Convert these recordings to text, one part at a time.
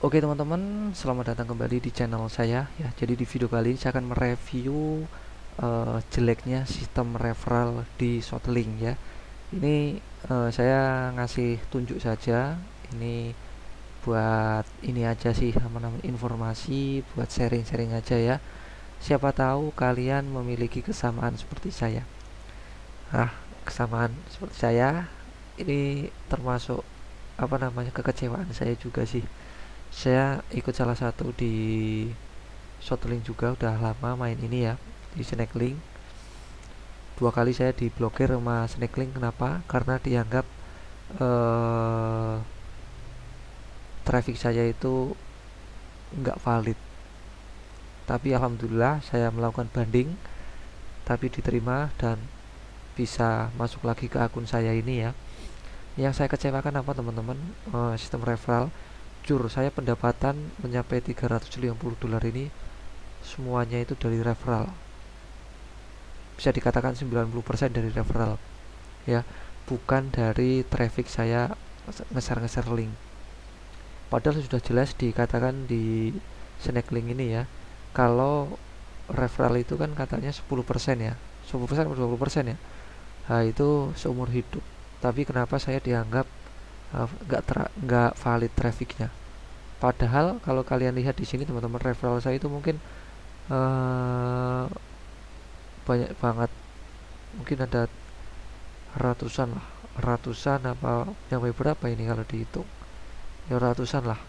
Oke teman-teman, selamat datang kembali di channel saya ya. Jadi di video kali ini saya akan mereview jeleknya sistem referral di Shortlink ya. Ini saya ngasih tunjuk saja. Ini buat ini aja sih, namanya informasi, buat sharing-sharing aja ya. Siapa tahu kalian memiliki kesamaan seperti saya. Kesamaan seperti saya ini termasuk apa namanya kekecewaan saya juga sih. Saya ikut salah satu di Shortlink juga, udah lama main ini ya, di Snacklink. 2 kali saya diblokir sama Snacklink. Kenapa? Karena dianggap eh, traffic saya itu nggak valid. Tapi alhamdulillah saya melakukan banding, tapi diterima dan bisa masuk lagi ke akun saya ini ya. Yang saya kecewakan apa teman-teman? Sistem referral. Jur, saya pendapatan mencapai $350 ini semuanya itu dari referral. Bisa dikatakan 90% dari referral ya, bukan dari traffic saya ngeser-ngeser link. Padahal sudah jelas dikatakan di Snacklink ini ya, kalau referral itu kan katanya 10% ya, 10% atau 20% ya. Nah, itu seumur hidup. Tapi kenapa saya dianggap nggak valid trafficnya? Padahal kalau kalian lihat di sini teman-teman, referral saya itu mungkin uh, banyak banget, mungkin ada ratusan lah, ratusan apa yang berapa ini kalau dihitung ya, ratusan lah.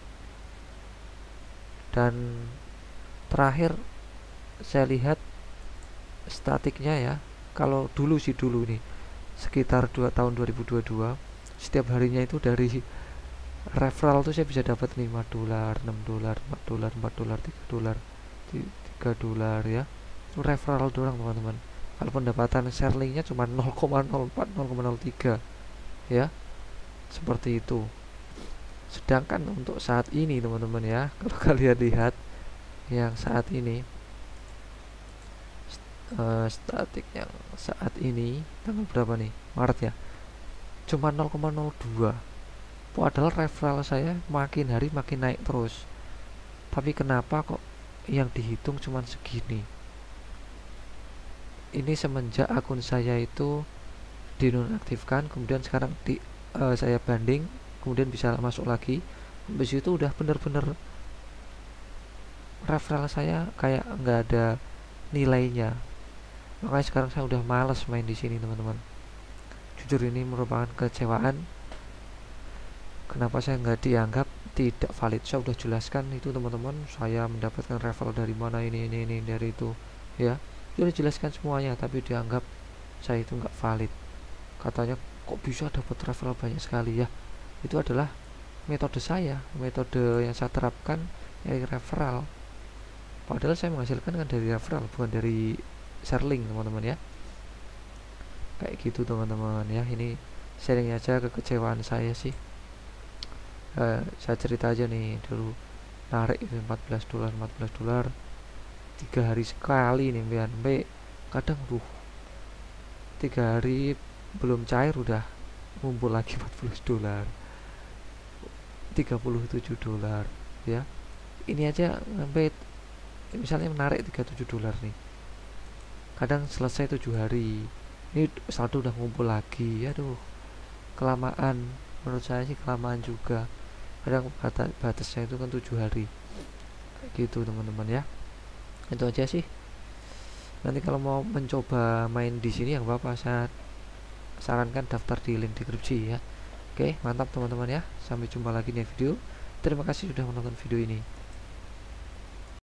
Dan terakhir saya lihat statiknya ya, kalau dulu sih, dulu nih sekitar tahun 2022, setiap harinya itu dari referral tuh saya bisa dapat $5, $6, $4, $4, $3, $3 ya. Itu referral doang teman-teman. Kalau pendapatan share linknya cuma 0,04, 0,03 ya, seperti itu. Sedangkan untuk saat ini teman-teman ya, kalau kalian lihat yang saat ini, statik yang saat ini tanggal berapa nih, Maret ya, cuma 0,02. Padahal referral saya makin hari makin naik terus. Tapi kenapa kok yang dihitung cuma segini? Ini semenjak akun saya itu dinonaktifkan, kemudian sekarang saya banding, kemudian bisa masuk lagi. Habis itu udah bener-bener referral saya kayak nggak ada nilainya. Makanya sekarang saya udah males main di sini teman-teman. Jujur ini merupakan kecewaan. Kenapa saya nggak dianggap tidak valid? Saya udah jelaskan itu teman-teman, saya mendapatkan referral dari mana, ini dari itu ya, sudah jelaskan semuanya, tapi dianggap saya itu nggak valid. Katanya kok bisa dapat referral banyak sekali ya. Itu adalah metode saya, metode yang saya terapkan dari referral. Padahal saya menghasilkan kan dari referral, bukan dari share link teman-teman ya. Kayak gitu teman-teman ya. Ini sharing aja kekecewaan saya sih. Saya cerita aja nih, dulu narik itu $14, $14 3 hari sekali nih, sampai kadang 3 hari belum cair udah ngumpul lagi $14, $37 ya. Ini aja sampai misalnya menarik $37 nih, kadang selesai 7 hari, ini saldo udah ngumpul lagi. Aduh, kelamaan, menurut saya sih kelamaan juga. Kadang batasnya itu kan 7 hari, kayak gitu teman-teman ya. Itu aja sih. Nanti kalau mau mencoba main di sini yang bapak, saya sarankan daftar di link deskripsi ya. Oke, mantap teman-teman ya. Sampai jumpa lagi di video. Terima kasih sudah menonton video ini.